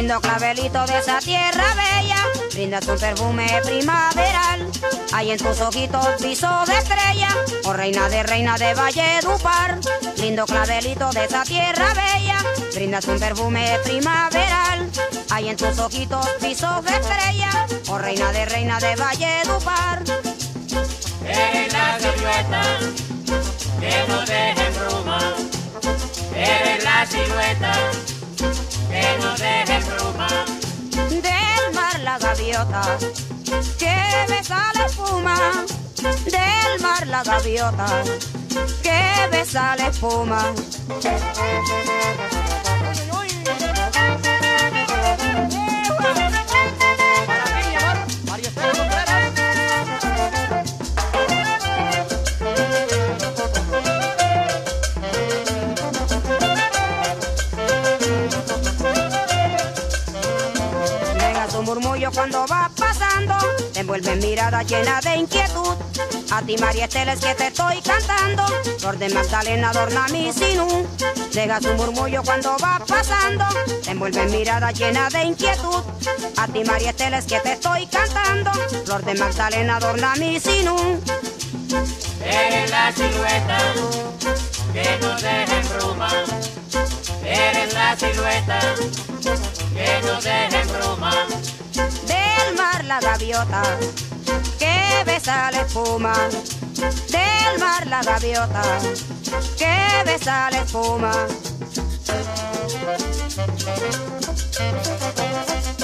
lindo clavelito de esa tierra bella, brindas un perfume primaveral. Hay en tus ojitos piso de estrella, oh reina de Valledupar. Lindo clavelito de esa tierra bella, brindas un perfume primaveral. Hay en tus ojitos piso de estrella, oh reina de Valledupar. Eres la silueta que no deja en bruma. Eres la silueta que no deja en bruma. Del mar la gaviota que besa la espuma. Del mar la gaviota que besa la espuma. Murmullo cuando va pasando, te envuelve mirada llena de inquietud. A ti María Estela es que te estoy cantando, Flor de Magdalena adorna mi sinú. Deja su murmullo cuando va pasando, te envuelve mirada llena de inquietud. A ti María Estela es que te estoy cantando, Flor de Magdalena adorna mi sinú. Eres la silueta que no deja en bruma. Eres la silueta que no deja en bruma. Del mar la gaviota que besa la espuma. Del mar la gaviota que besa la espuma.